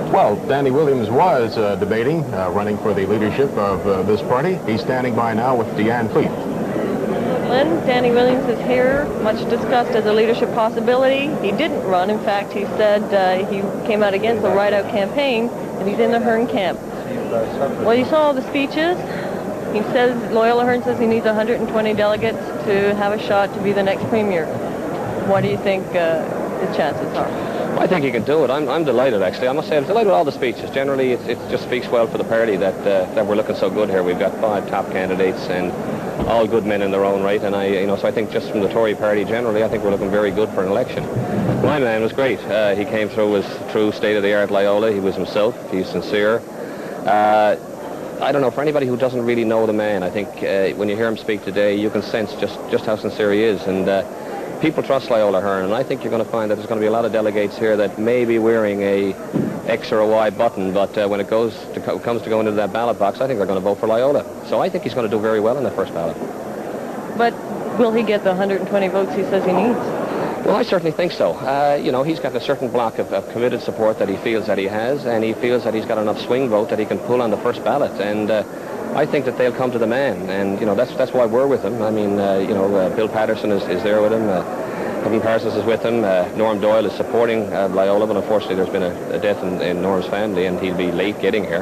Well, Danny Williams was debating, running for the leadership of this party. He's standing by now with Deanne Fleet. Lynn, Danny Williams is here, much discussed as a leadership possibility. He didn't run. In fact, he said he came out against the ride-out campaign, and he's in the Hearn camp. Well, you saw all the speeches. He says, Loyola Hearn says he needs 120 delegates to have a shot to be the next premier. What do you think the chances are? I think he can do it. I'm delighted, actually. I must say, I'm delighted with all the speeches. Generally, it just speaks well for the party that we're looking so good here. We've got 5 top candidates and all good men in their own right. And so I think just from the Tory party generally, I think we're looking very good for an election. My man was great. He came through as true state-of-the-art Loyola. He was himself. He's sincere. I don't know, for anybody who doesn't really know the man, I think when you hear him speak today, you can sense just how sincere he is. And people trust Loyola Hearn, and I think you're going to find that there's going to be a lot of delegates here that may be wearing a X or a Y button, but when it comes to going into that ballot box, I think they're going to vote for Loyola. So I think he's going to do very well in the first ballot. But will he get the 120 votes he says he needs? Well, I certainly think so. He's got a certain block of committed support that he feels that he has, and he feels that he's got enough swing vote that he can pull on the first ballot. And I think that they'll come to the man, and that's why we're with him. I mean, Bill Patterson is there with him. Kevin Parsons is with him. Norm Doyle is supporting Loyola, but unfortunately there's been a death in Norm's family, and he'll be late getting here.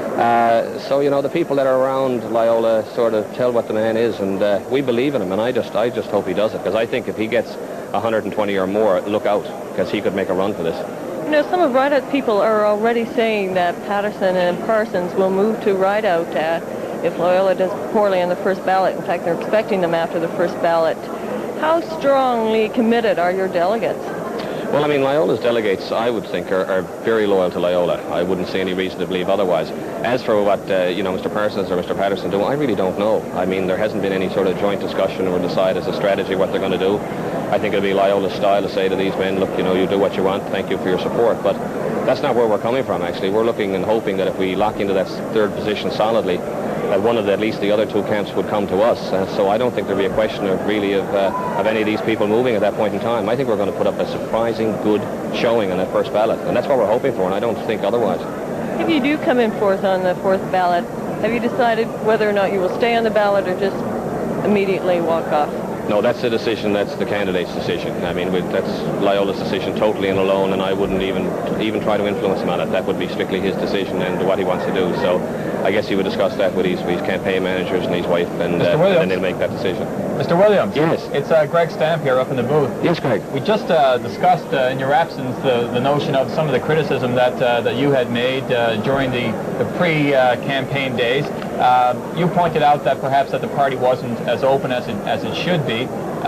So the people that are around Loyola sort of tell what the man is, and we believe in him, and I just hope he does it, because I think if he gets 120 or more, look out, because he could make a run for this. Some of Rideout people are already saying that Patterson and Parsons will move to Rideout if Loyola does poorly on the first ballot. In fact, they're expecting them after the first ballot. How strongly committed are your delegates? Well, I mean, Loyola's delegates, I would think, are very loyal to Loyola. I wouldn't see any reason to believe otherwise. As for what, Mr. Parsons or Mr. Patterson do, I really don't know. I mean, there hasn't been any sort of joint discussion or decide as a strategy what they're going to do. I think it'll be Loyola's style to say to these men, look, you do what you want, thank you for your support. But that's not where we're coming from, actually. We're looking and hoping that if we lock into that third position solidly, that at least the other 2 camps would come to us. So I don't think there'll be a question of any of these people moving at that point in time. I think we're going to put up a surprising good showing on that first ballot, and that's what we're hoping for, and I don't think otherwise. If you do come in fourth on the fourth ballot, have you decided whether or not you will stay on the ballot or just immediately walk off? No, that's the decision. That's the candidate's decision. I mean, that's Loyola's decision totally and alone, and I wouldn't even try to influence him on it. That would be strictly his decision and what he wants to do. So I guess he would discuss that with his campaign managers and his wife, and then they'll make that decision. Mr. Williams. Yes. It's Greg Stamp here up in the booth. Yes, Greg. We just discussed in your absence the notion of some of the criticism that you had made during the pre-campaign days. You pointed out that perhaps that the party wasn't as open as it should be,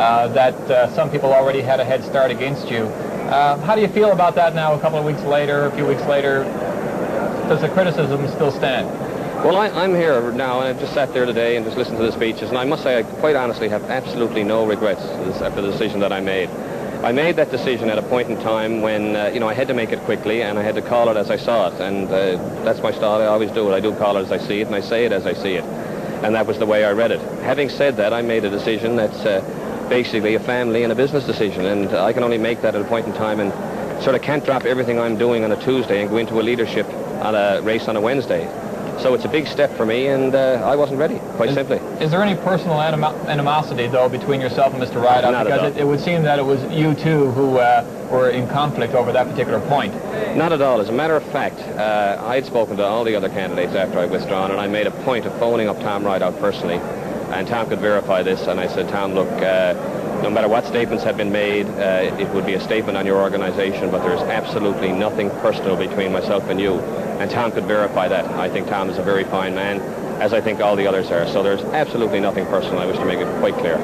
that some people already had a head start against you. How do you feel about that now, a couple of weeks later, a few weeks later? Does the criticism still stand? Well, I'm here now, and I've just sat there today and just listened to the speeches, and I must say I quite honestly have absolutely no regrets after the decision that I made. I made that decision at a point in time when, I had to make it quickly, and I had to call it as I saw it, and that's my style. I always do it. I do call it as I see it, and I say it as I see it, and that was the way I read it. Having said that, I made a decision that's basically a family and a business decision, and I can only make that at a point in time and sort of can't drop everything I'm doing on a Tuesday and go into a leadership on a race on a Wednesday. So it's a big step for me, and I wasn't ready, quite simply. Is there any personal animosity, though, between yourself and Mr. Rideout? Not because at all. It would seem that it was you two who were in conflict over that particular point. Not at all. As a matter of fact, I had spoken to all the other candidates after I'd withdrawn, and I made a point of phoning up Tom Rideout personally, and Tom could verify this, and I said, Tom, look, no matter what statements have been made, it would be a statement on your organization, but there's absolutely nothing personal between myself and you. And Tom could verify that. I think Tom is a very fine man, as I think all the others are. So there's absolutely nothing personal. I wish to make it quite clear.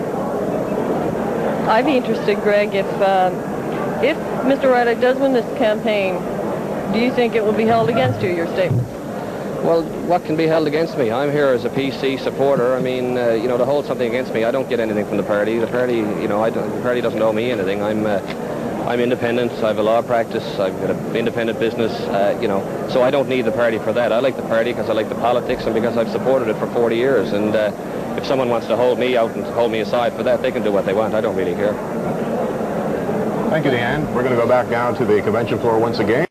I'd be interested, Greg, if Mr. Rideout does win this campaign, do you think it will be held against you, your statement? Well, what can be held against me? I'm here as a PC supporter. I mean, to hold something against me, I don't get anything from the party. The party, the party doesn't owe me anything. I'm independent. I have a law practice. I've got an independent business, so I don't need the party for that. I like the party because I like the politics and because I've supported it for 40 years. And if someone wants to hold me out and hold me aside for that, they can do what they want. I don't really care. Thank you, Deanne. We're going to go back down to the convention floor once again.